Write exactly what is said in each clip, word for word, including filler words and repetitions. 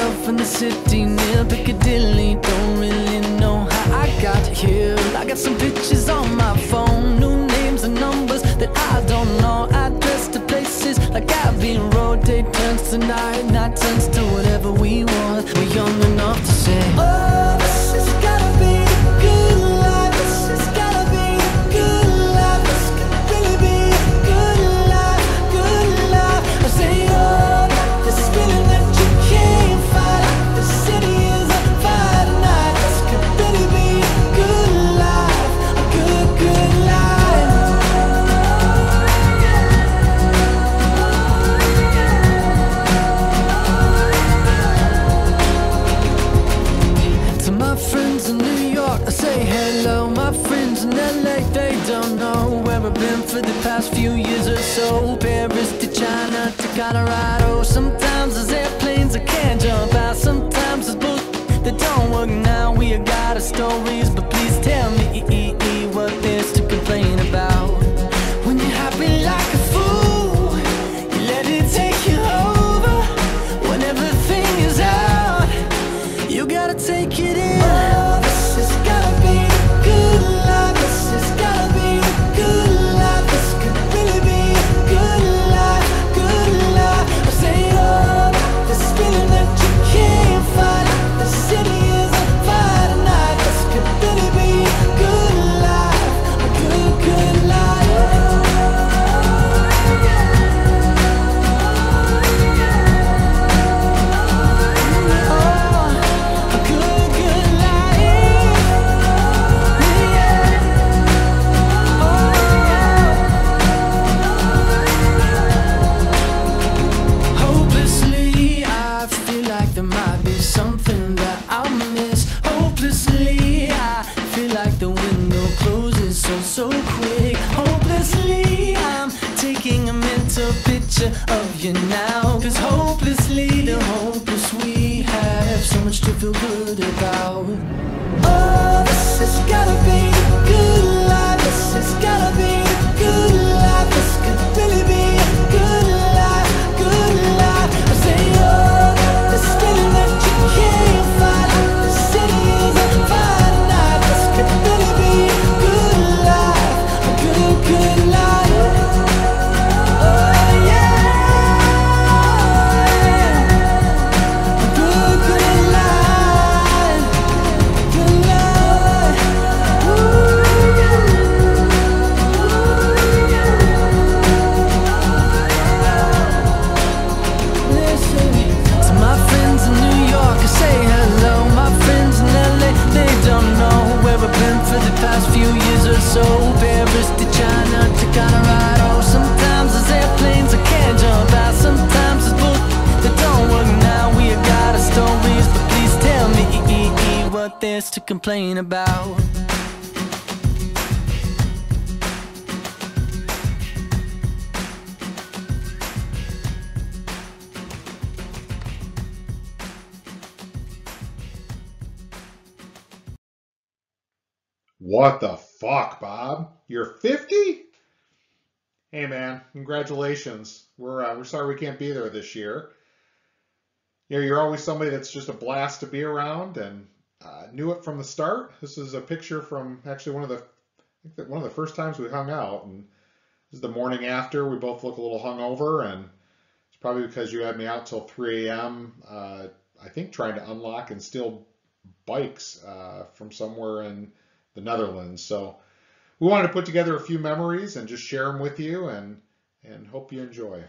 myself in the city near Piccadilly. Don't really know how I got here. I got some pictures on my phone, new names and numbers that I don't know. Address to places like Abbey Road. Day turns to night, night turns to whatever we want. We're young enough to say, oh, this has gotta be a good life. This has gotta be a good life. This could really be a good life, good life. I say, oh, this feeling that you can't fight. The city is on fire tonight. This could really be a good life, a good, good life. To my friends in New York, I say hello. My friends in L A, they don't know where I've been for the past few years or so. Paris to China to Colorado. Sometimes there's airplanes I can't jump out. Sometimes there's boats that don't work now. We got our stories, but please tell me what there's to complain about. When you're happy like a fool, you let it take you over. When everything is out, you gotta take it in. Oh, this has gotta be a good life. This has gotta be a good life. This could really be a good life, good life. I say, oh, this feeling that you can't fight. The city is on fire tonight. This could really be a good life, a good, good life. Oh, a good, good life. Yeah. Oh. Hopelessly, I feel like there might be something that I'll miss. Hopelessly, I feel like the window closes so, so quick. Hopelessly, I'm taking a mental picture of you now. Cause hopelessly, the hopeless we have so much to feel good about. Oh, this has gotta be a good life. This has gotta be a good life. This could really be a good life, good life. I say, oh, this feeling that you can't fight. The city is on fire tonight. This could really be a good life, a good, good life. Oh yeah, a good, good life, good life. Ooh, listen to my friends in New York, I say hello. My friends in L A, they don't know where I've been for the past few years or so. Paris to China to Colorado. Sometimes there's airplanes I can't jump out. Sometimes there's boats that don't work now. We got our stories, but please tell me what there's to complain about. What the fuck, Bob? You're fifty? Hey man, congratulations. We're uh, we're sorry we can't be there this year. You know, you're always somebody that's just a blast to be around, and uh, knew it from the start. This is a picture from actually one of the I think that one of the first times we hung out, and this is the morning after. We both look a little hungover, and it's probably because you had me out till three A M Uh, I think trying to unlock and steal bikes uh, from somewhere in the Netherlands. So we wanted to put together a few memories and just share them with you, and and hope you enjoy.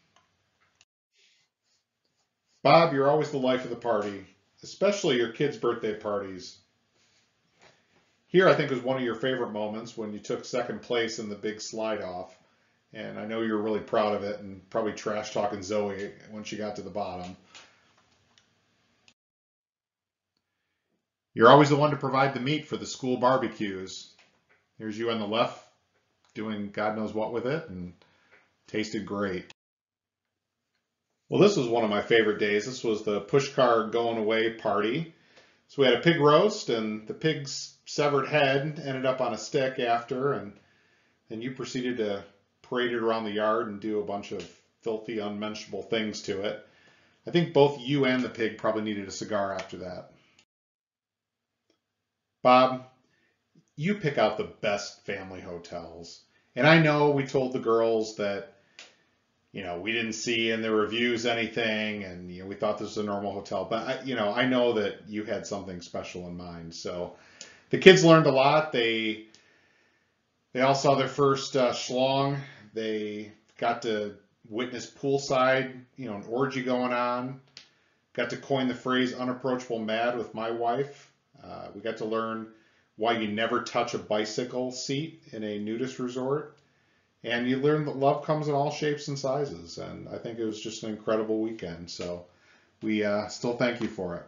Bob, you're always the life of the party, especially your kids' birthday parties. Here, I think, was one of your favorite moments when you took second place in the big slide off, and I know you're really proud of it and probably trash talking Zoe when she got to the bottom. You're always the one to provide the meat for the school barbecues. Here's you on the left doing God knows what with it, and tasted great. Well, this was one of my favorite days. This was the push car going away party. So we had a pig roast, and the pig's severed head ended up on a stick after, and then you proceeded to parade it around the yard and do a bunch of filthy, unmentionable things to it. I think both you and the pig probably needed a cigar after that. Bob, you pick out the best family hotels. And I know we told the girls that, you know, we didn't see in the reviews anything, and, you know, we thought this was a normal hotel. But, I, you know, I know that you had something special in mind. So the kids learned a lot. They they all saw their first uh, schlong. They got to witness poolside, you know, an orgy going on. Got to coin the phrase unapproachable mad with my wife. Uh, we got to learn why you never touch a bicycle seat in a nudist resort. And you learn that love comes in all shapes and sizes. And I think it was just an incredible weekend. So we uh, still thank you for it.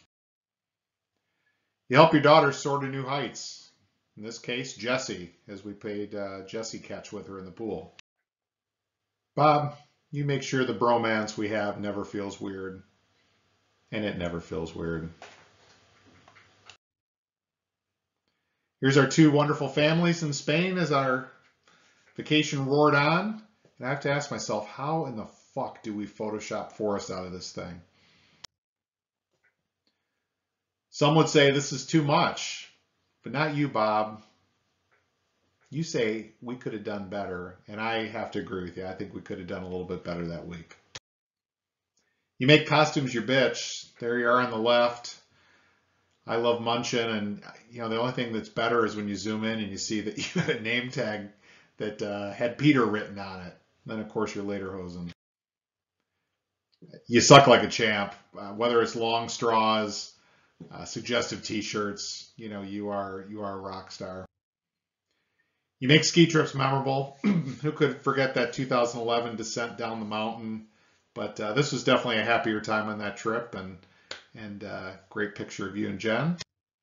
You help your daughter soar to new heights. In this case, Jessie, as we played uh, Jessie catch with her in the pool. Bob, you make sure the bromance we have never feels weird. And it never feels weird. Here's our two wonderful families in Spain as our vacation roared on. And I have to ask myself, how in the fuck do we Photoshop Forrest out of this thing? Some would say this is too much, but not you, Bob. You say we could have done better, and I have to agree with you. I think we could have done a little bit better that week. You make costumes your bitch. There you are on the left. I love munching, and you know the only thing that's better is when you zoom in and you see that you had a name tag that uh, had Peter written on it. Then of course you're later hosing. You suck like a champ. Uh, whether it's long straws, uh, suggestive T-shirts, you know you are you are a rock star. You make ski trips memorable. Who could forget that two thousand eleven descent down the mountain? But uh, this was definitely a happier time on that trip, and. And uh, great picture of you and Jen.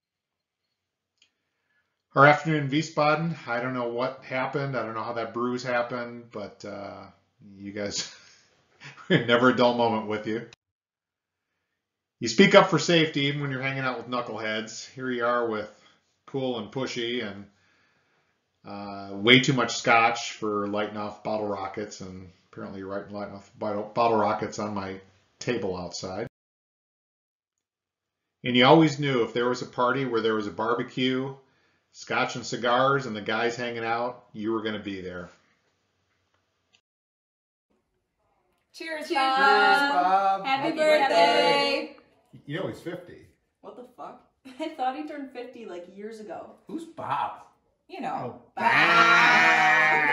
Our afternoon in Wiesbaden, I don't know what happened. I don't know how that bruise happened, but uh, you guys, never a dull moment with you. You speak up for safety even when you're hanging out with knuckleheads. Here you are with Cool and Pushy and uh, way too much scotch for lighting off bottle rockets, and apparently you're lighting off bottle rockets on my table outside. And you always knew if there was a party where there was a barbecue, scotch and cigars, and the guys hanging out, you were going to be there. Cheers, Cheers, Bob. Cheers, Bob. Happy, Happy birthday. birthday. You know he's fifty. What the fuck? I thought he turned fifty like years ago. Who's Bob? You know. Oh, Bob.